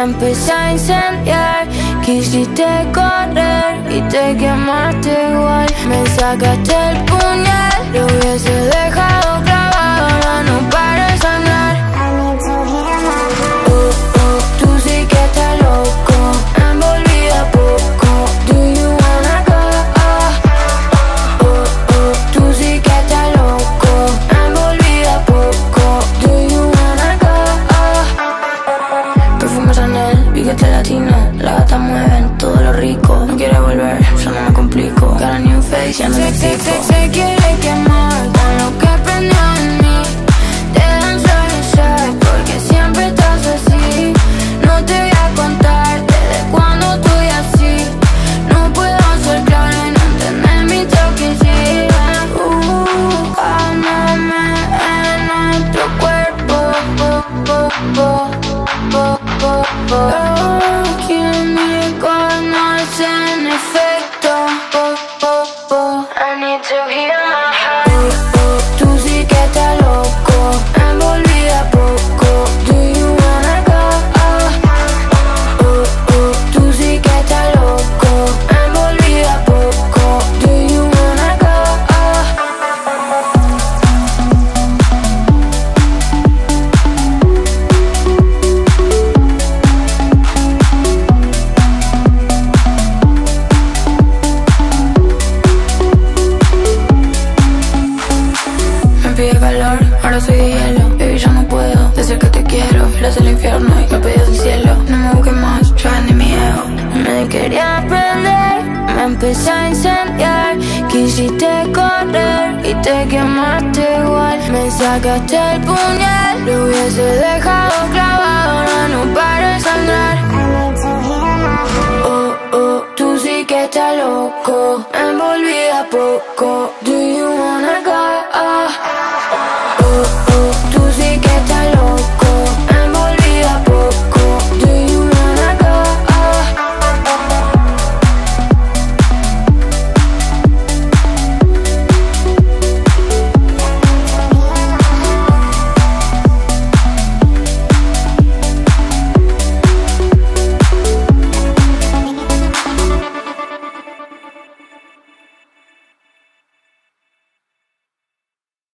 empecé a incendiar. Quisiste correr y te quemaste igual. Me sacaste el puñal, lo hubiese dejado clavado, ahora no para de sangrar. Oh, oh, tú sí que estás loco, envolví a poco. Do you wanna go? Oh, oh, tú sí que estás loco, envolví a poco. Do you wanna go? Perfume Chanel, piquete latino, la gata mueven todo lo rico. No quiere volver, yo no me complico. Got a new face, ya no me explico. Se quiere quemar con lo que prendió en mí. Te dan suave, porque siempre estás así. No te voy a contar desde cuando estoy así. No puedo ser claro y no entender mi toxicidad. Amame en nuestro cuerpo. Quien me conoce en efecto. I need to hear my heart. Tú sí que estás loco, envolví a poco. Do you wanna go? Tú sí que estás loco, envolví a poco. Do you wanna go? Me pide calor, ahora soy de hielo. Baby, yo no puedo decir que te quiero. Eres el infierno y me pedías el cielo. No me busques más, yo vendí mi ego. Me quería prender, me empecé a incendiar. Quisiste correr y te quemaste igual. Me sacaste el puñal, lo hubiese dejado clavado, ahora no para de sangrar. Oh, oh, tú sí que estás loco, envolví a poco.